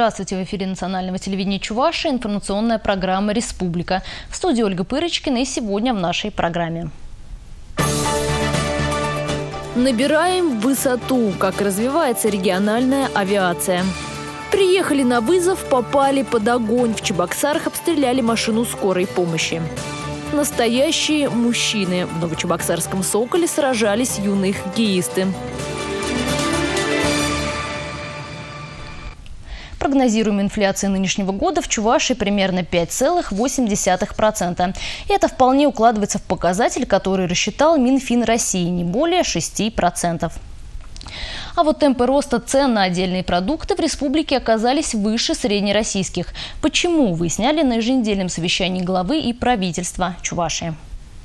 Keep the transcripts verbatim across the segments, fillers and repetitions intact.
Здравствуйте! В эфире национального телевидения Чувашии информационная программа «Республика». В студии Ольга Пырочкина, и сегодня в нашей программе. Набираем высоту. Как развивается региональная авиация. Приехали на вызов, попали под огонь. В Чебоксарах обстреляли машину скорой помощи. Настоящие мужчины. В новочебоксарском «Соколе» сражались юные хоккеисты. Прогнозируемая инфляция нынешнего года в Чувашии примерно пять целых восемь десятых процента. И это вполне укладывается в показатель, который рассчитал Минфин России – не более шести процентов. А вот темпы роста цен на отдельные продукты в республике оказались выше среднероссийских. Почему, выясняли на еженедельном совещании главы и правительства Чувашии.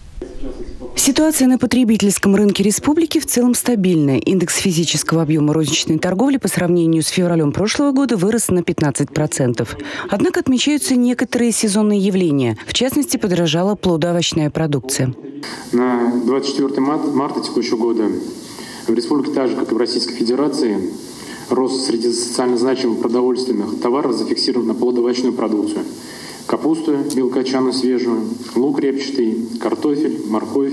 Ситуация на потребительском рынке республики в целом стабильная. Индекс физического объема розничной торговли по сравнению с февралем прошлого года вырос на пятнадцать процентов. Однако отмечаются некоторые сезонные явления. В частности, подорожала плодоовощная продукция. На двадцать четвёртое марта текущего года в республике, так же как и в Российской Федерации, рост среди социально значимых продовольственных товаров зафиксирован на плодоовощную продукцию. Капусту мелкочанную свежую, лук репчатый, картофель, морковь.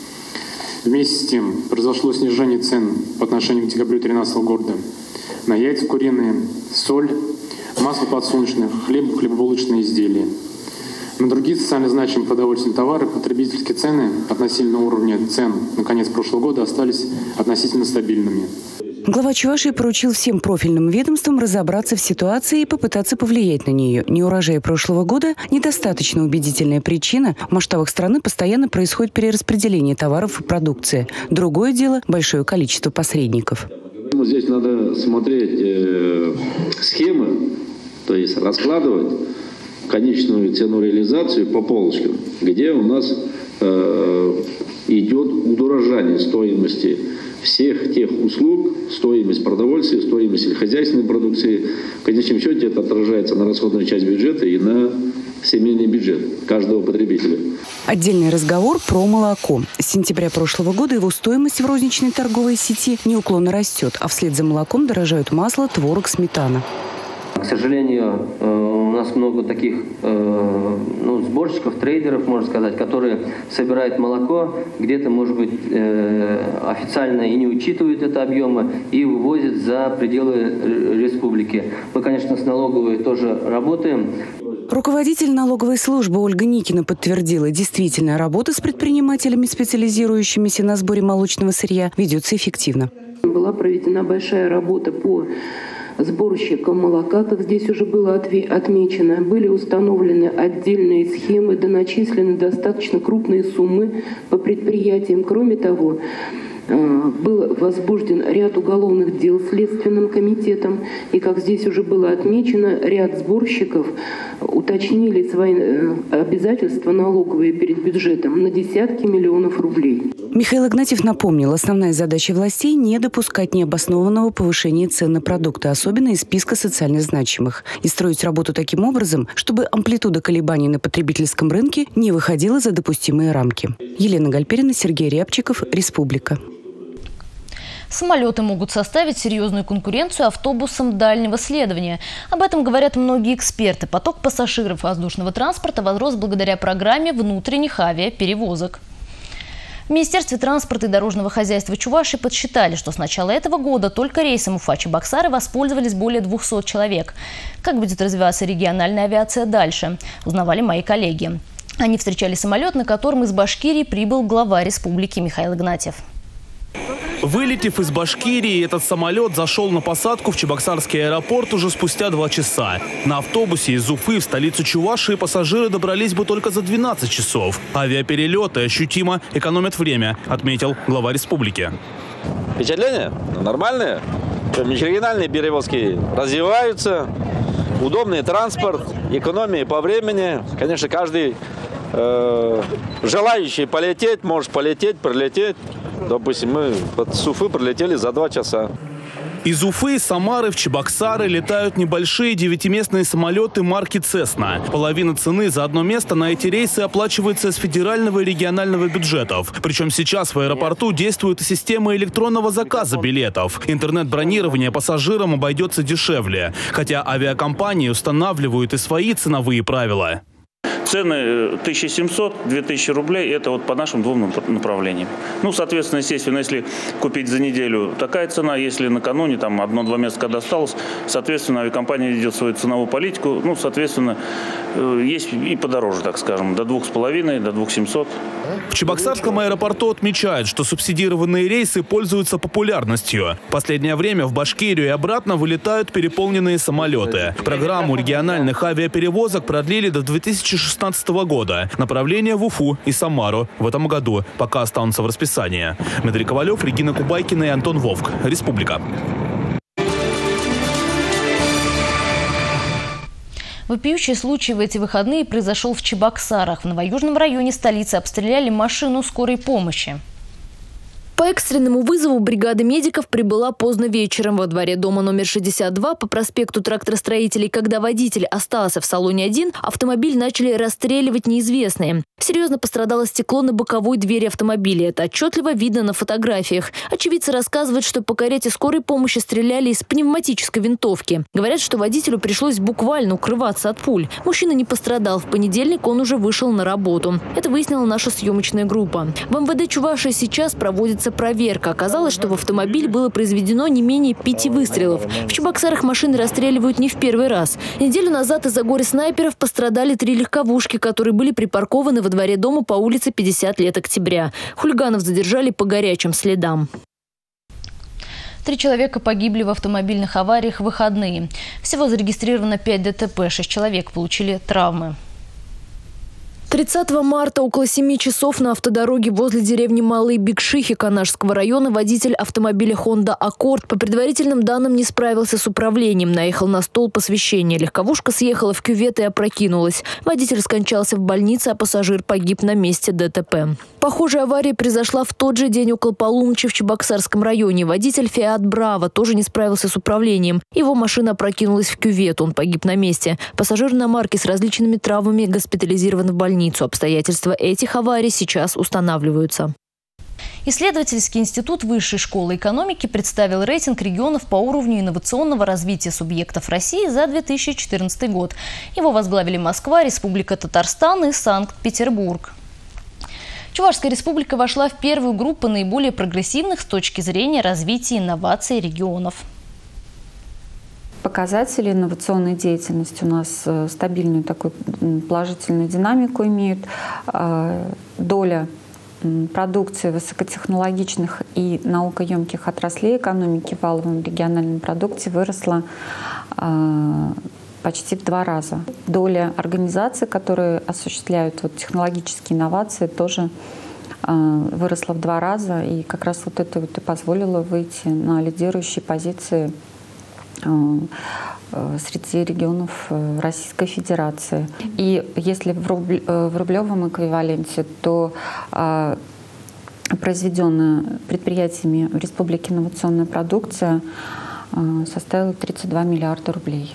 Вместе с тем произошло снижение цен по отношению к декабрю две тысячи тринадцатого года на яйца куриные, соль, масло подсолнечное, хлеб, хлебобулочные изделия. На другие социально значимые продовольственные товары потребительские цены относительно уровня цен на конец прошлого года остались относительно стабильными. Глава Чувашии поручил всем профильным ведомствам разобраться в ситуации и попытаться повлиять на нее. Неурожай прошлого года – недостаточно убедительная причина. В масштабах страны постоянно происходит перераспределение товаров и продукции. Другое дело – большое количество посредников. Здесь надо смотреть э, схемы, то есть раскладывать конечную цену реализацию по полочкам, где у нас э, идет удорожание стоимости всех тех услуг, стоимость продовольствия, стоимость сельскохозяйственной продукции. В конечном счете это отражается на расходную часть бюджета и на семейный бюджет каждого потребителя. Отдельный разговор про молоко. С сентября прошлого года его стоимость в розничной торговой сети неуклонно растет, а вслед за молоком дорожают масло, творог, сметана. К сожалению, у нас много таких ну, сборщиков, трейдеров, можно сказать, которые собирают молоко, где-то, может быть, официально и не учитывают это объемы, и вывозят за пределы республики. Мы, конечно, с налоговой тоже работаем. Руководитель налоговой службы Ольга Никина подтвердила, действительно, работа с предпринимателями, специализирующимися на сборе молочного сырья, ведется эффективно. Была проведена большая работа по сборщикам молока, как здесь уже было отмечено. Были установлены отдельные схемы, доначислены достаточно крупные суммы по предприятиям. Кроме того, был возбужден ряд уголовных дел Следственным комитетом. И, как здесь уже было отмечено, ряд сборщиков уточнили свои обязательства налоговые перед бюджетом на десятки миллионов рублей. Михаил Игнатьев напомнил, основная задача властей – не допускать необоснованного повышения цен на продукты, особенно из списка социально значимых, и строить работу таким образом, чтобы амплитуда колебаний на потребительском рынке не выходила за допустимые рамки. Елена Гальперина, Сергей Рябчиков, Республика. Самолеты могут составить серьезную конкуренцию автобусам дальнего следования. Об этом говорят многие эксперты. Поток пассажиров воздушного транспорта возрос благодаря программе внутренних авиаперевозок. В Министерстве транспорта и дорожного хозяйства Чувашии подсчитали, что с начала этого года только рейсом Уфа-Чебоксары воспользовались более двухсот человек. Как будет развиваться региональная авиация дальше, узнавали мои коллеги. Они встречали самолет, на котором из Башкирии прибыл глава республики Михаил Игнатьев. Вылетев из Башкирии, этот самолет зашел на посадку в Чебоксарский аэропорт уже спустя два часа. На автобусе из Уфы в столицу Чувашии пассажиры добрались бы только за двенадцать часов. Авиаперелеты ощутимо экономят время, отметил глава республики. Впечатления нормальные. Межрегиональные перевозки развиваются. Удобный транспорт, экономия по времени. Конечно, каждый э, желающий полететь может полететь, прилететь. Допустим, мы от Уфы прилетели за два часа. Из Уфы и Самары в Чебоксары летают небольшие девятиместные самолеты марки «Цесна». Половина цены за одно место на эти рейсы оплачивается из федерального и регионального бюджетов. Причем сейчас в аэропорту действует и система электронного заказа билетов. Интернет-бронирование пассажирам обойдется дешевле. Хотя авиакомпании устанавливают и свои ценовые правила. Цены тысяча семьсот — две тысячи рублей – это вот по нашим двум направлениям. Ну, соответственно, естественно, если купить за неделю, такая цена. Если накануне, там, одно-два места когда осталось, соответственно, авиакомпания ведет свою ценовую политику. Ну, соответственно, есть и подороже, так скажем, до двух с половиной, до двух семьсот. В Чебоксарском аэропорту отмечают, что субсидированные рейсы пользуются популярностью. В последнее время в Башкирию и обратно вылетают переполненные самолеты. Программу региональных авиаперевозок продлили до две тысячи шестнадцатого года. Направления в Уфу и Самару в этом году пока останутся в расписании. Дмитрий Ковалев, Регина Кубайкина и Антон Вовк. Республика. Вопиющий случай в эти выходные произошел в Чебоксарах. В Новоюжном районе столицы обстреляли машину скорой помощи. По экстренному вызову бригада медиков прибыла поздно вечером во дворе дома номер шестьдесят два по проспекту Тракторостроителей. Когда водитель остался в салоне один, автомобиль начали расстреливать неизвестные. Серьезно пострадало стекло на боковой двери автомобиля. Это отчетливо видно на фотографиях. Очевидцы рассказывают, что по карете скорой помощи стреляли из пневматической винтовки. Говорят, что водителю пришлось буквально укрываться от пуль. Мужчина не пострадал. В понедельник он уже вышел на работу. Это выяснила наша съемочная группа. В эм вэ дэ Чувашии сейчас проводится проверка. Оказалось, что в автомобиль было произведено не менее пяти выстрелов. В Чебоксарах машины расстреливают не в первый раз. Неделю назад из-за горя снайперов пострадали три легковушки, которые были припаркованы во дворе дома по улице пятьдесят лет октября. Хулиганов задержали по горячим следам. Три человека погибли в автомобильных авариях в выходные. Всего зарегистрировано пять дэ тэ пэ, шесть человек получили травмы. тридцатого марта около семи часов на автодороге возле деревни Малые Бекшихи Канашского района водитель автомобиля Honda Accord по предварительным данным не справился с управлением, наехал на столб освещения. Легковушка съехала в кювет и опрокинулась. Водитель скончался в больнице, а пассажир погиб на месте дэ тэ пэ. Похожая авария произошла в тот же день около полуночи в Чебоксарском районе. Водитель Fiat Bravo тоже не справился с управлением. Его машина опрокинулась в кювет, он погиб на месте. Пассажир иномарки с различными травмами госпитализирован в больницу. Обстоятельства этих аварий сейчас устанавливаются. Исследовательский институт Высшей школы экономики представил рейтинг регионов по уровню инновационного развития субъектов России за две тысячи четырнадцатый год. Его возглавили Москва, Республика Татарстан и Санкт-Петербург. Чувашская республика вошла в первую группу наиболее прогрессивных с точки зрения развития инноваций регионов. Показатели инновационной деятельности у нас стабильную такую положительную динамику имеют. Доля продукции высокотехнологичных и наукоемких отраслей экономики в валовом региональном продукте выросла почти в два раза. Доля организаций, которые осуществляют вот технологические инновации, тоже выросла в два раза. И как раз вот это вот и позволило выйти на лидирующие позиции среди регионов Российской Федерации. И если в, рубль, в рублевом эквиваленте, то а, произведенная предприятиями в Республике инновационная продукция а, составила тридцать два миллиарда рублей.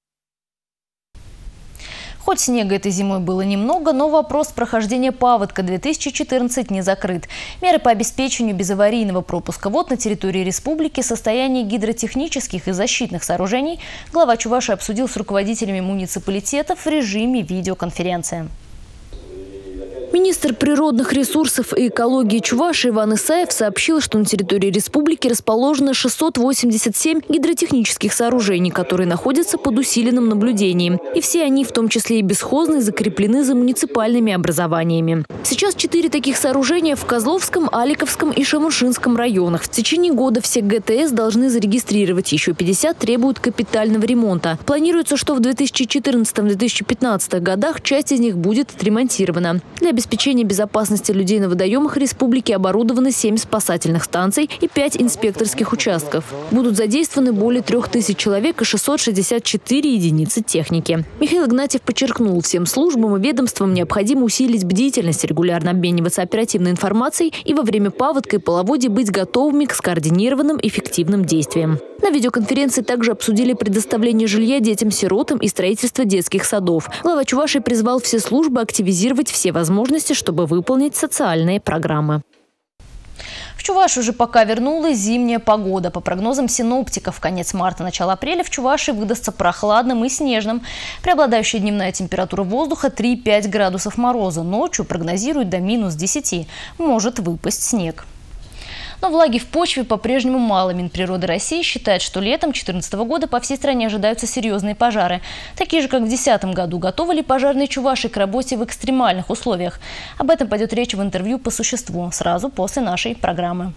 Хоть снега этой зимой было немного, но вопрос прохождения паводка две тысячи четырнадцать не закрыт. Меры по обеспечению безаварийного пропуска вод на территории республики, состояние гидротехнических и защитных сооружений глава Чувашии обсудил с руководителями муниципалитетов в режиме видеоконференции. Министр природных ресурсов и экологии Чувашии Иван Исаев сообщил, что на территории республики расположено шестьсот восемьдесят семь гидротехнических сооружений, которые находятся под усиленным наблюдением. И все они, в том числе и бесхозные, закреплены за муниципальными образованиями. Сейчас четыре таких сооружения в Козловском, Аликовском и Шамушинском районах. В течение года все гэ тэ эс должны зарегистрировать, еще пятьдесят требуют капитального ремонта. Планируется, что в две тысячи четырнадцатом — две тысячи пятнадцатом годах часть из них будет отремонтирована. Для обеспечения обеспечения безопасности людей на водоемах республики оборудованы семь спасательных станций и пять инспекторских участков. Будут задействованы более трех тысяч человек и шестьсот шестьдесят четыре единицы техники. Михаил Игнатьев подчеркнул, всем службам и ведомствам необходимо усилить бдительность, регулярно обмениваться оперативной информацией и во время паводка и половодья быть готовыми к скоординированным эффективным действиям. На видеоконференции также обсудили предоставление жилья детям-сиротам и строительство детских садов. Глава Чувашии призвал все службы активизировать все возможности, чтобы выполнить социальные программы. В Чувашии уже пока вернулась зимняя погода. По прогнозам синоптиков, конец марта, начало апреля в Чувашии выдастся прохладным и снежным. Преобладающая дневная температура воздуха три-пять градусов мороза. Ночью прогнозируют до минус десяти. Может выпасть снег. Но влаги в почве по-прежнему мало. Минприроды России считает, что летом две тысячи четырнадцатого года по всей стране ожидаются серьезные пожары. Такие же, как в две тысячи десятом году. Готовы ли пожарные Чувашии к работе в экстремальных условиях? Об этом пойдет речь в интервью по существу сразу после нашей программы.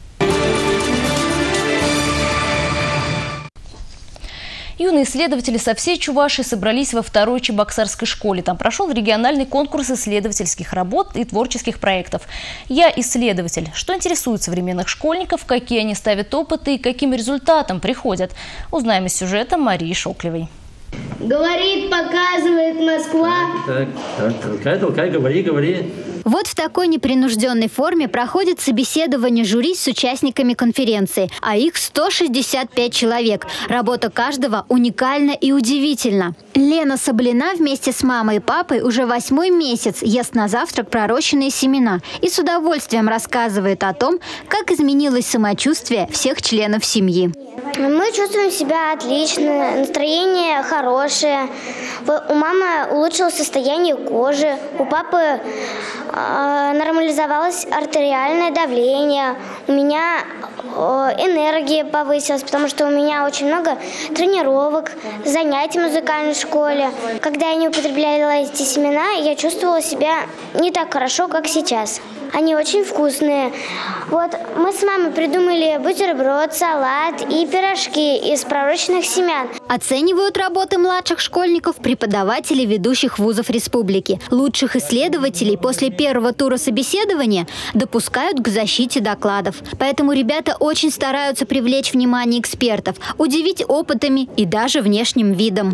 Юные исследователи со всей Чувашии собрались во второй Чебоксарской школе. Там прошел региональный конкурс исследовательских работ и творческих проектов. «Я исследователь». Что интересует современных школьников, какие они ставят опыты и к каким результатам приходят? Узнаем из сюжета Марии Шоклевой. Говорит, показывает Москва. Так, так, толкай, толкай, говори, говори. Вот в такой непринужденной форме проходит собеседование жюри с участниками конференции, а их сто шестьдесят пять человек. Работа каждого уникальна и удивительна. Лена Саблина вместе с мамой и папой уже восьмой месяц ест на завтрак пророщенные семена и с удовольствием рассказывает о том, как изменилось самочувствие всех членов семьи. Мы чувствуем себя отлично, настроение хорошее. У мамы улучшилось состояние кожи, у папы э, нормализовалось артериальное давление, у меня э, энергия повысилась, потому что у меня очень много тренировок, занятий в музыкальной школе. Когда я не употребляла эти семена, я чувствовала себя не так хорошо, как сейчас. Они очень вкусные. Вот мы с мамой придумали бутерброд, салат и пирожки из пророщенных семян. Оценивают работы младших школьников преподаватели ведущих вузов республики. Лучших исследователей после первого тура собеседования допускают к защите докладов. Поэтому ребята очень стараются привлечь внимание экспертов, удивить опытами и даже внешним видом.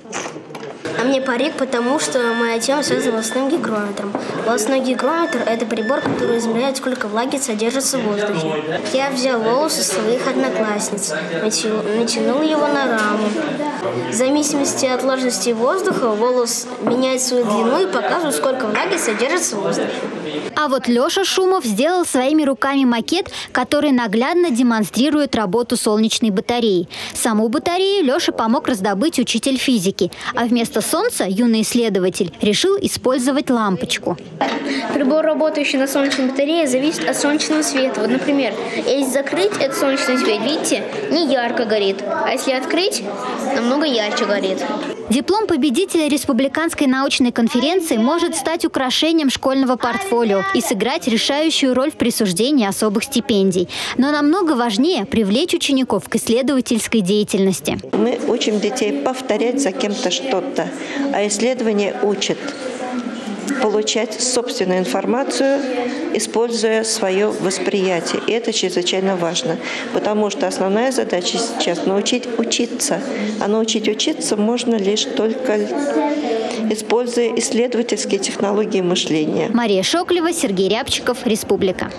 А мне парик, потому что моя тема связана с волосным гигрометром. Волосной гигрометр – это прибор, который измеряет, сколько влаги содержится в воздухе. Я взял волосы своих одноклассниц, натянул его на раму. В зависимости от влажности воздуха волос меняет свою длину и показывает, сколько влаги содержится в воздухе. А вот Леша Шумов сделал своими руками макет, который наглядно демонстрирует работу солнечной батареи. Саму батарею Леше помог раздобыть учитель физики, а вместо солнца юный исследователь решил использовать лампочку. Прибор, работающий на солнечной батарее, зависит от солнечного света. Вот, например, если закрыть этот солнечный свет, видите, не ярко горит, а если открыть, намного ярче горит. Диплом победителя республиканской научной конференции может стать украшением школьного портфолио и сыграть решающую роль в присуждении особых стипендий. Но намного важнее привлечь учеников к исследовательской деятельности. Мы учим детей повторять за кем-то что-то, а исследование учит получать собственную информацию, используя свое восприятие. И это чрезвычайно важно, потому что основная задача сейчас – научить учиться. А научить учиться можно лишь только используя исследовательские технологии мышления. Мария Шоклева, Сергей Рябчиков, Республика.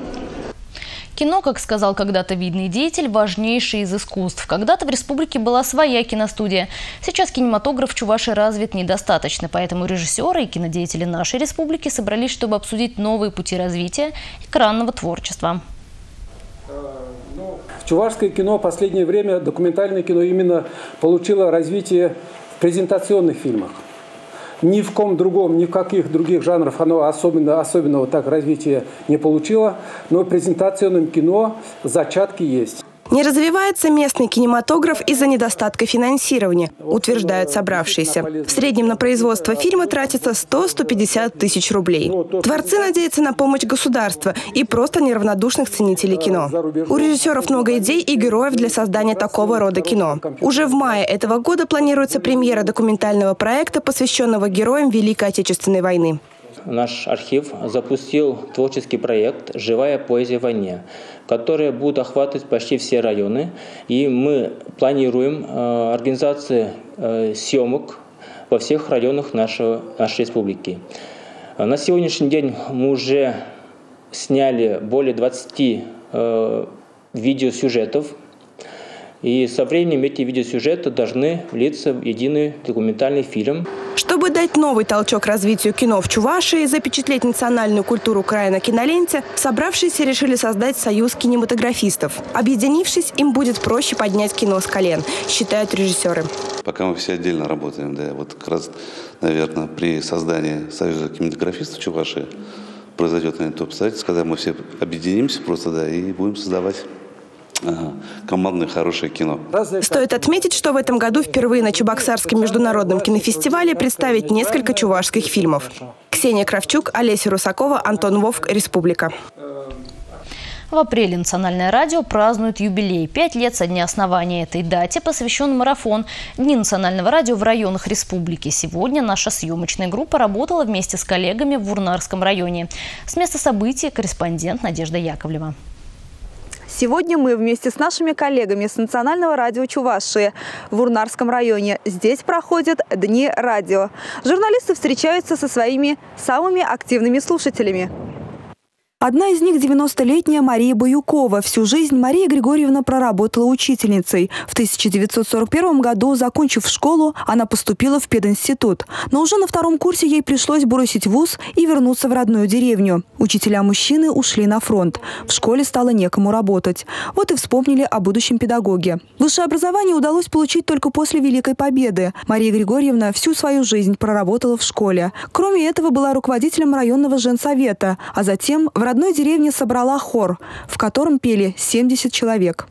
Кино, как сказал когда-то видный деятель, важнейший из искусств. Когда-то в республике была своя киностудия. Сейчас кинематограф в Чувашии развит недостаточно, поэтому режиссеры и кинодеятели нашей республики собрались, чтобы обсудить новые пути развития экранного творчества. В чувашское кино в последнее время, документальное кино, именно получило развитие в презентационных фильмах. Ни в ком другом, ни в каких других жанрах оно особенно, особенного так развития не получило, но в презентационном кино зачатки есть. Не развивается местный кинематограф из-за недостатка финансирования, утверждают собравшиеся. В среднем на производство фильма тратится сто — сто пятьдесят тысяч рублей. Творцы надеются на помощь государства и просто неравнодушных ценителей кино. У режиссеров много идей и героев для создания такого рода кино. Уже в мае этого года планируется премьера документального проекта, посвященного героям Великой Отечественной войны. наш архив запустил творческий проект «Живая поэзия в войне», который будет охватывать почти все районы. И мы планируем э, организацию э, съемок во всех районах нашего, нашей республики. На сегодняшний день мы уже сняли более двадцати э, видеосюжетов. И со временем эти видеосюжеты должны влиться в единый документальный фильм. Чтобы дать новый толчок развитию кино в Чувашии и запечатлеть национальную культуру края на киноленте, собравшиеся решили создать союз кинематографистов. Объединившись, им будет проще поднять кино с колен, считают режиссеры. Пока мы все отдельно работаем, да, вот как раз, наверное, при создании союза кинематографистов Чувашии произойдет, наверное, то обстоятельство, когда мы все объединимся просто, да, и будем создавать Ага. командное хорошее кино. Стоит отметить, что в этом году впервые на Чебоксарском международном кинофестивале представить несколько чувашских фильмов. Ксения Кравчук, Олеся Русакова, Антон Вовк, Республика. В апреле Национальное радио празднует юбилей. Пять лет со дня основания. Этой дате посвящен марафон Дни Национального радио в районах республики. Сегодня наша съемочная группа работала вместе с коллегами в Вурнарском районе. С места событий корреспондент Надежда Яковлева. Сегодня мы вместе с нашими коллегами с Национального радио Чувашии в Вурнарском районе. Здесь проходят Дни радио. Журналисты встречаются со своими самыми активными слушателями. Одна из них – девяностолетняя Мария Баюкова. Всю жизнь Мария Григорьевна проработала учительницей. В тысяча девятьсот сорок первом году, закончив школу, она поступила в пединститут. Но уже на втором курсе ей пришлось бросить вуз и вернуться в родную деревню. Учителя-мужчины ушли на фронт. В школе стало некому работать. Вот и вспомнили о будущем педагоге. Высшее образование удалось получить только после Великой Победы. Мария Григорьевна всю свою жизнь проработала в школе. Кроме этого, была руководителем районного женсовета, а затем в В одной деревне собрала хор, в котором пели семьдесят человек.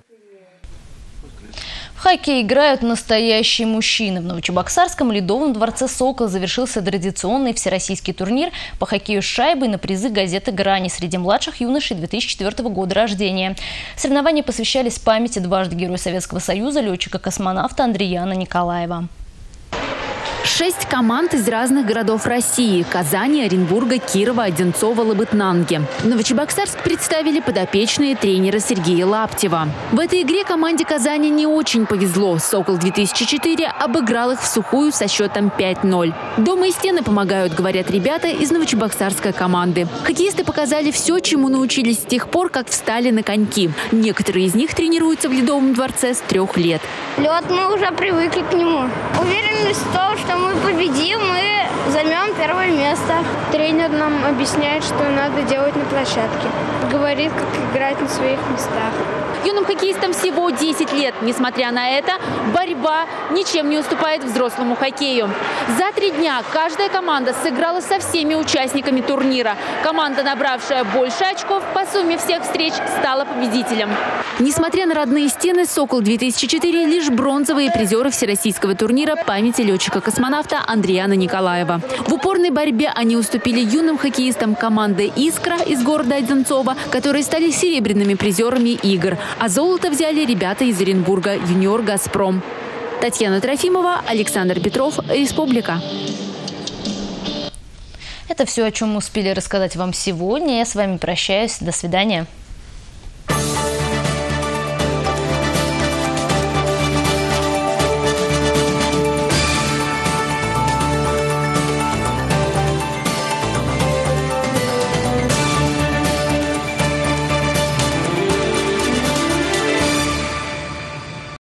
В хоккей играют настоящие мужчины. В Новочебоксарском ледовом дворце «Сокол» завершился традиционный всероссийский турнир по хоккею с шайбой на призы газеты «Грани» среди младших юношей две тысячи четвёртого года рождения. Соревнования посвящались памяти дважды Героя Советского Союза, летчика-космонавта Андрияна Николаева. Шесть команд из разных городов России – Казани, Оренбурга, Кирова, Одинцова, Лабытнанги. Новочебоксарск представили подопечные тренера Сергея Лаптева. В этой игре команде Казани не очень повезло. «Сокол-две тысячи четыре» обыграл их в сухую со счетом пять ноль. Дома и стены помогают, говорят ребята из новочебоксарской команды. Хоккеисты показали все, чему научились с тех пор, как встали на коньки. Некоторые из них тренируются в Ледовом дворце с трех лед. Лед, мы уже привыкли к нему. Уверенность в том, что мы победим, мы займем первое место. Тренер нам объясняет, что надо делать на площадке. Говорит, как играть на своих местах. Юным хоккеистам всего десять лет. Несмотря на это, борьба ничем не уступает взрослому хоккею. За три дня каждая команда сыграла со всеми участниками турнира. Команда, набравшая больше очков по сумме всех встреч, стала победителем. Несмотря на родные стены, «Сокол-две тысячи четыре» лишь бронзовые призеры всероссийского турнира памяти летчика-космонавта Андрияна Николаева. В упорной борьбе они уступили юным хоккеистам команды «Искра» из города Одинцова, которые стали серебряными призерами игр. А золото взяли ребята из Оренбурга «Юниор Газпром». Татьяна Трофимова, Александр Петров, Республика. Это все, о чем мы успели рассказать вам сегодня. Я с вами прощаюсь. До свидания.